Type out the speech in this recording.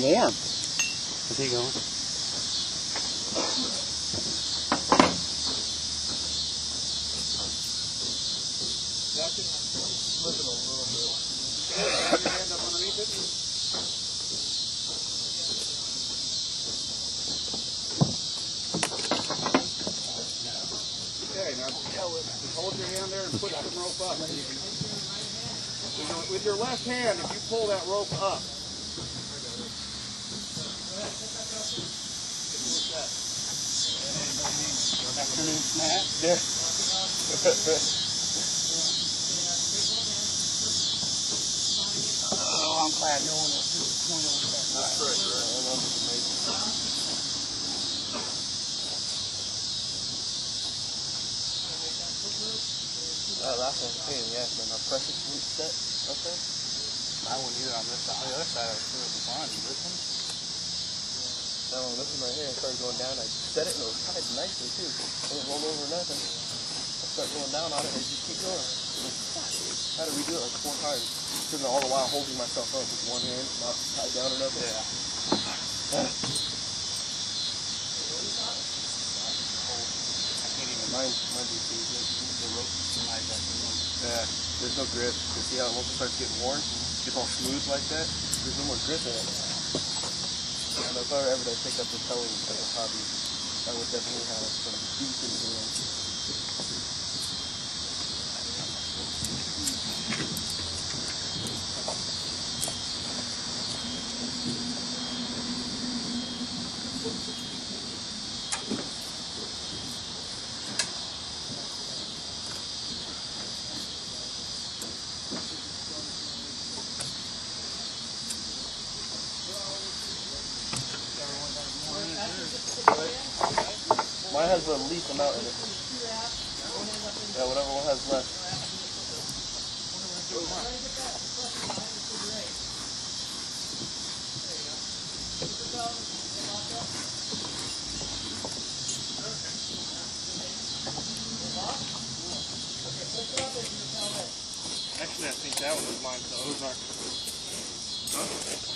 warm. Is he going? Slip it a little bit. Have your hand up underneath it. Okay, now just hold your hand there and push the rope up. With your left hand, if you pull that rope up, Afternoon snack. yeah. Oh, I'm glad no one else is going over that. That's That last one was clean, yeah, but my pressure didn't set up there. I wouldn't either on this side. On the other side, I was sure it was fine. This one? That one, this one right here, I started going down. I set it and it was tied nicely too. I didn't roll over or nothing. I start going down on it and it just keep going. How do we do it like 4 times? Sitting all the while holding myself up with one hand, not tied down or nothing. Yeah. Mine do too. The rope slides back in. Yeah, there's no grip. You see how once it starts getting worn, it gets all smooth like that. There's no more grip in it. And if I were ever to pick up the towing type of hobby, I would definitely have some decent hands. Mine has the least amount in it. Yeah, whatever one has left. actually, I think that one was mine, so those aren't.